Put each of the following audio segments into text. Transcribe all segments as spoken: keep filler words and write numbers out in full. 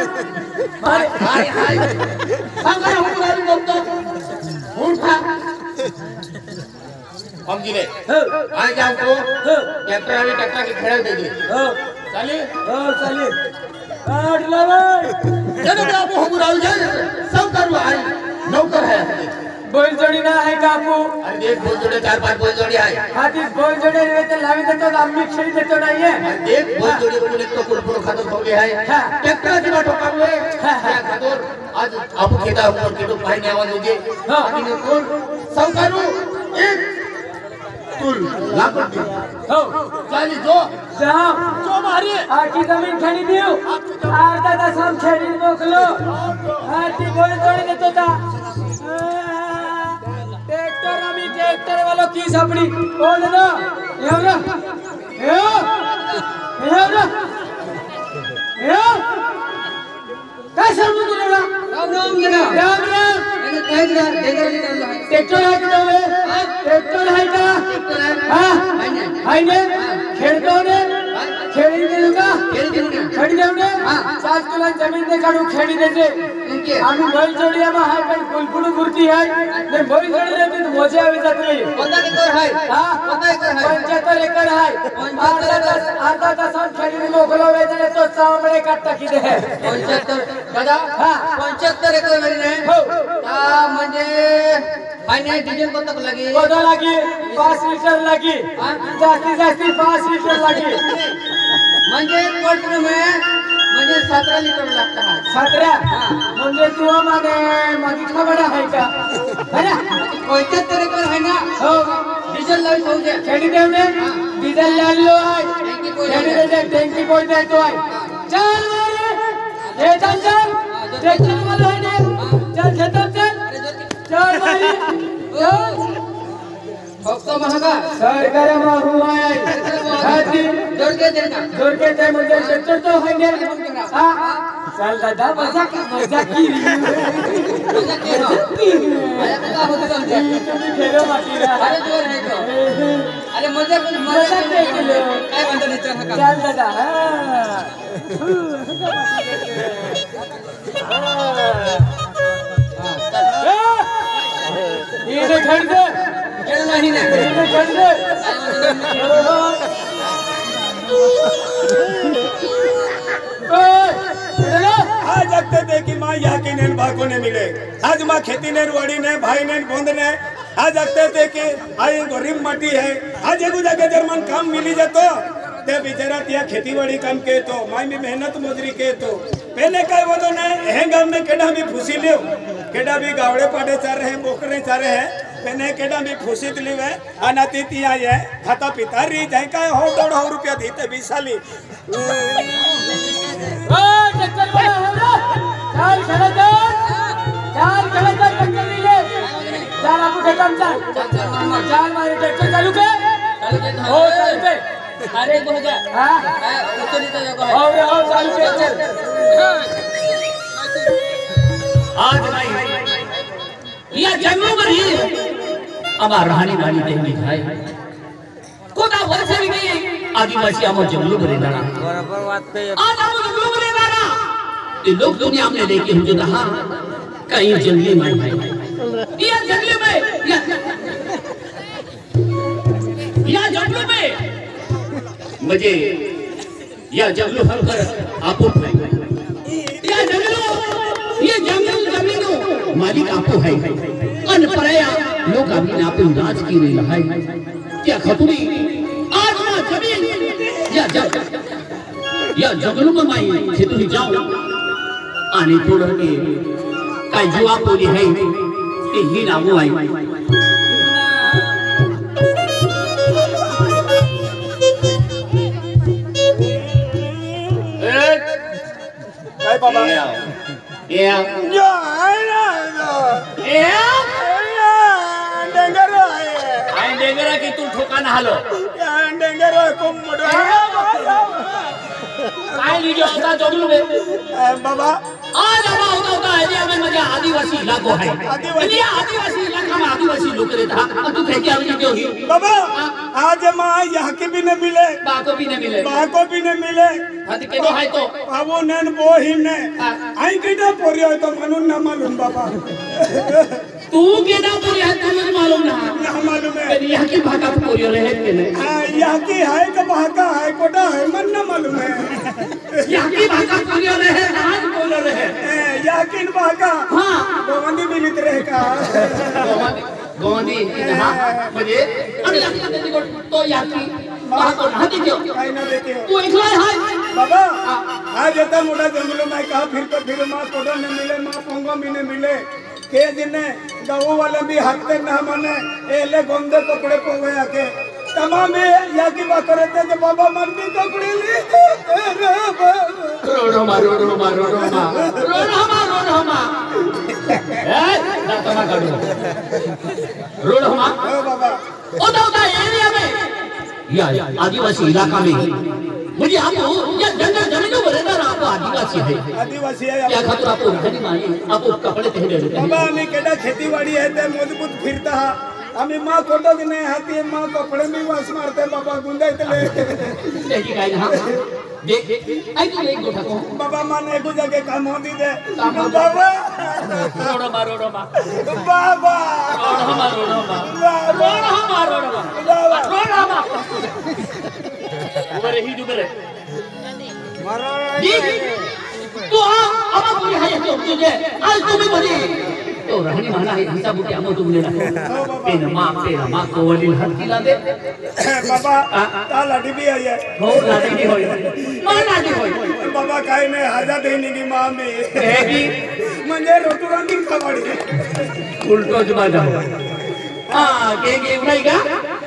हाय हाय हाय सांगा ना हुन गाडी बघतो उठा हम गिरे आ जाओ को ट्रैक्टर वाली ट्रैक्टर की खड़ा दे हो चलिए हो चलिए काट ले भाई चलो बाबू हम राव जाए सब करो आई नौकर है बोल जोड़ी ना है कापू अरे देख बोल जोड़े चार पांच बोल जोड़ी है हाथी बोल जोड़े रे तो लावी देतो आम्ही खेळी देतो नाहीये देख बोल जोड़ी बोले तो कुरकुर खातो ठोके है ट्रैक्टर की बात ठोकावे क्या खातो आज आप खेदा हम के तो भाई ने आवाज दे हां इन कोण सब करू एक तुल लापट हो चाली जो जा जो मारी आकी जमीन खेळी देऊ अर्धा तास हम खेळी मोकलो हाथी बोल जोड़ी देतो ता ट्रैक्टर आम्ही ट्रैक्टर वालों की सापडी बोल ना येव ना येव येव ना येव काय सांगू तुला राम राम जरा राम राम એને કહી દે ટ્રેક્ટર है का ट्रैक्टर है का हां हाय ने खेळतो ने खेळी देऊ का खेळी देऊ ने चार तुला जमीन दे काढू खेळी देते आम्ही बैल जोडी आमा हाय पण कुलकुल गुरती है ने बैल जोडी रे तो मजा आवी जाते कोणता एकर है हां कोणता एकर है पंच्याहत्तर एकर है अर्धा तास हम खेळी मोकलो वेजले तो सामने काट टाकी दे पंच्याहत्तर दादा हां पंच्याहत्तर एकर मेरी ने हो आ म्हणजे फायनल डिझेल कोणता लागी कोणता लागी पाच लिटर लागी जास्ती जास्ती पाच लिटर लागी म्हणजे क्वार्टर में म्हणजे सतरा लिटर लागता है सतरा म्हणजे तू माने माझी खबर आहे का है ना पंच्याहत्तर एकर है ना हो डिझेल लावी होऊ दे खेडी देवने डिझेल लावलो आहे खेडी दे टँकी कोई दे तो आहे चल मारे ये चल चल ट्रैक्टर वाला है ने चल खेतम चल चल मारे चल फक्त महागा सरकार माहू आहे हाती जोड़ के देना जोड़ के दे मुझे ट्रैक्टर तो है ने हां चल दादा मजा की मजा की मजा की आया का होते समझे तुम्ही खेळो माती अरे जोर है तो अरे मजा की मजा के काय म्हणता नाही चल चल दादा हां ये खेळ दे खेळ नाही ना ये खेळ दे आज जगते थे कि माँ यहाँ की नेन भाको ने मिले आज माँ खेती ने रुआड़ी ने भाई ने बोंद ने आज जगते थे कि आई गरीब माटी है आज एगो जगह जर्मन काम मिली जातो ते बेचारा तिया खेतीबाड़ी काम के तो माई में मेहनत मजूरी के तो पहले काय बोलो ने हे गांव में केडा भी फुसी लियो केडा भी गावड़े पाड़े चार रहे बोकरे चार रहे पहले केडा भी फुसीत लिवे अनाती तिया ये खाता पिता री जाय काय हो दौड़ हो रुपया देते बीस साली ओ ट्रैक्टर वाला है ना चल चल चल चल चल ट्रैक्टर ले ले चल आपको खत्म चल चल चल मारे ट्रैक्टर चालू के हो चालू पे अरे हो गया हां तो नहीं तो जगह हो रे हो चालू पे चल आज नहीं या जंगलों में ही अमार रहनी वाली देवी है कोदा वर्ष भी नहीं आदिवासी आमो जंगलों में रहना बराबर बात पे आज आमो जंगलों में रहना ये लोग दुनिया में लेके मुझे कहा कहीं जंगली में है ये जंगली में या या जंगलों में मुझे या जंगलों हर कर आपो है या जंगलों ये जंगल जमीनों मालिक आपो है अन पराया लोग अभी आपो राज की रही है क्या खतुरी आज ना जमीन या जग या जंगलों में माई खेतों जाओ आने तोड़ के काय जुआ बोली है कि ही ना वो आई काय बाबा या जो है ना या डेंगर है आई डेंगरा की तू ठोकाना हालो डेंगर को मोड़ो काय लीजिए होता जंगलों में बाबा आज हवा होता होता है जी हमें मजा आदिवासी इलाको है आदिवासी- ये आदिवासी इलाका में आदिवासी लोग रहता और तू कह के आवे क्यों ही बाबा आज माँ यहाँ के भी न मिले बा को भी न मिले बा को भी न मिले हद के दो है तो बाबू नैन वो ही ने आई कितना पोरियो तो मनु न मालूम बाबा तू के ना पूरी है तुझे मालूम ना न मालूम है तेरी यहाँ की भाषा पूरी रहे के नहीं हाँ, यहाँ की है का भाका है कोटा है मन न मालूम है यहाँ की भाषा पूरी रहे आज बोल रहे ए, यहाँ की भाका हाँ गोवंदी मिलित रहे का गोंदी यहाँ मुझे अरे यहाँ की को तो यहाँ की वहाँ को ना देखियो कहीं न देते हो तू इकला है बाबा आज इतना मोटा जंगलों में कहा फिर तो फिर माँ कोटा न मिले माँ पोंगो भी न मिले के जिन्ने गाँव वाले भी हत्ते न माने एले गंदे कपड़े पोगे आके तमाम यहाँ की बात करते हैं कि बाबा मन भी कपड़े ले रोड हमा रोड हमा रोड हमा रोड हमा रोड हमा ए ना तो ना करो रोड हमा ओ बाबा उधर उधर एरिया में या आदिवासी इलाका में मुझे आपको ये जंगल जमीनों में रहना आपको आदिवासी है आदिवासी है क्या खातिर आपको घनी मारी आपको कपड़े पहने देते हैं बाबा हमें केटा खेती बाड़ी है ते मजबूत फिरता है हमें माँ कोटो की नहीं आती है माँ कपड़े में वास मारते हैं बाबा गुंडे इतने देखी का यहाँ देख आई तू एक गोठा को बाबा माने को जाके काम होती दे काम हो बाबा रोड हमा रोड हमा बाबा रोड हमा रोड हमा बाबा रोड हमा रोड हमा बाबा रोड हमा उबरे ही दुबरे तू आ अब पूरी है तो तुझे आज तुम्हें बड़ी तो रहनी माना है हिस्सा बुटी आमो तुमने ना पेन मां पेन मां को वली हट किला दे बाबा ता लाठी भी आई है हो लाडी नहीं होई मां लाडी होई बाबा काई ने हाजा देनी की माँ में है कि म्हणजे रोटुरांनी खबाड़ी उल्टो जमा जाओ हां के के उड़ाई का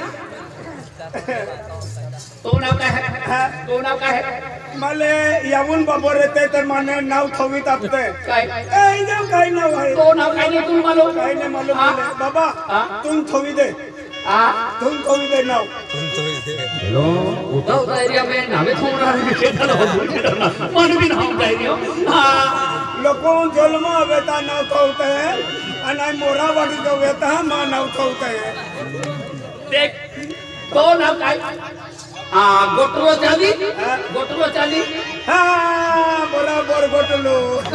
तो नाव का है तो नाव का है मले यावून बाबो रहते तर माने नाव थवी तापते काय ए जाऊ काही नाव आहे तो नाव काय नाही तुम मालूम काही नाही मालूम मले बाबा तुम थवी दे आ तुम थवी दे नाव हेलो उता उता एरिया में नावे थोड़ा है के ना मन भी नाम जाइयो हां लोकों जलमा वेता नाव थवते हैं आणि मोरा वाटी जो वेता मा नाव थवते हैं देख तो नाव काय आ गोटरो चाली गोटरो चाली हाँ बराबर गोटलो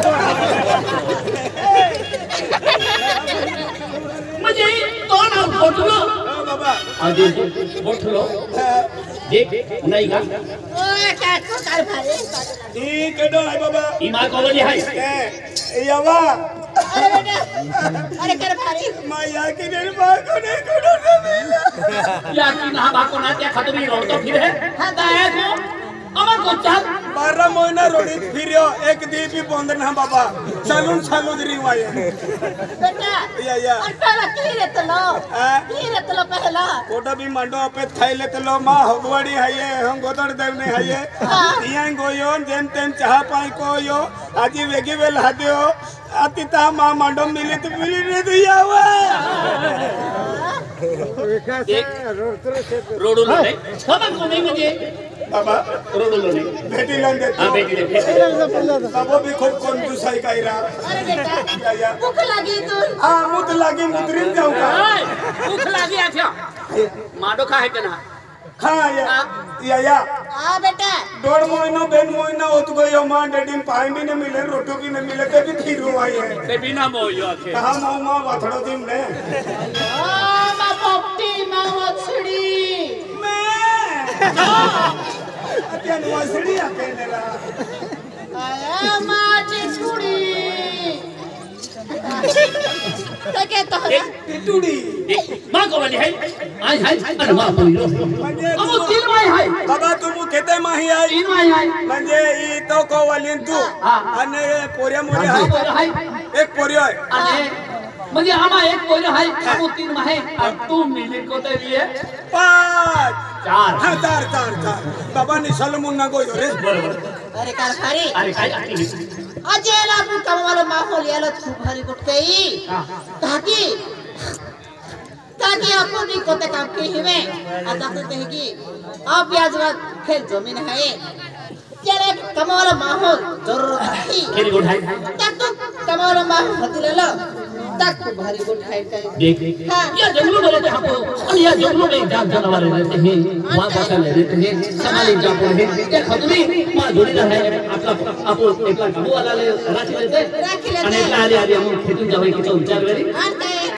मुझे तो नाव गोटरो बाबा आजे गोटरो देख नहीं का ओए क्या तो कर भाई ई केडो है बाबा इमा कोवली है ए यावा अरे बेटा अरे कर भाई माया की निर्भर को नहीं कोडो न मिला या कि ना बाको ना त्या खतरी रोड तो फिर है हां दाए को अमर को चल बारह महीना रोडी फिरियो एक दी भी बंद ना बाबा सालून सालून रिवाय बेटा या या और पहला की रे तलो हाँ? की रे तलो पहला कोटा भी मांडो पे थैले तलो मां हगवाड़ी है ये हम गोदड़ देव ने है ये इयां गोयो जेन तेन चाह पाई को यो आजी वेगी वेल हादियो अतिता मां मांडो मिली तो मिली रे दिया हुआ रोड लो नहीं खबर को नहीं मुझे बाबा रोड लो नहीं बेटी लन दे हां बेटी दे बाबा भी खूब कंजूसाई कायरा अरे बेटा या या भूख लगी तू हां मुद लागी मुदरिन जाऊंगा भूख लगी आथ्या माडो का है केना खा या या या आ बेटा डोड़ महीना बेन महीना होत गयो मां डेडिन पाई भी न मिले रोटो भी न मिले ते भी खीरो आई है ते बिना मोयो आखे कहा मां मां वाथड़ो दिन ने आ मा पप्पी मा वछड़ी मैं अत्यन वासड़ी आके नेरा आया मा चिछुड़ी तो के तो टिटुड़ी मां को वाली है आई है अरे मां बोली लो अब तीन माई है बाबा तुम केते माही आई तीन माई है म्हणजे ई तो को वाली तू अने पोरिया मोरिया है एक पोरिया है अरे म्हणजे आमा एक कोई है अब तीन माई है अब तू मिली को ते लिए पांच चार हाँ चार चार चार बाबा नि सलमुन ना गोयो रे अरे कर भारी अरे काय आती अजेला तू कम वाला माहौल याला तू भारी गुट गई ताकि ताकि आपको नहीं कोते काम के हिवे आता कहते हैं कि आप ब्याज बात खेल जमीन है तेरे कम वाला माहौल जरूर है खेल गुड है क्या तू कमावला माह हतिलेला तक खूप भारी गोट खायचं देख या जंगलों में रहते हैं और या जंगलों में जान जानवर रहते हैं वहाँ बसा रहते हैं समाली जापो है क्या खतरी माँ जोड़ी रहा है आपका आपको एक लाख वो वाला ले राखी लेते राखी लेते अनेक लाले आदि हम खेती जावे की तो विचार करें आन काय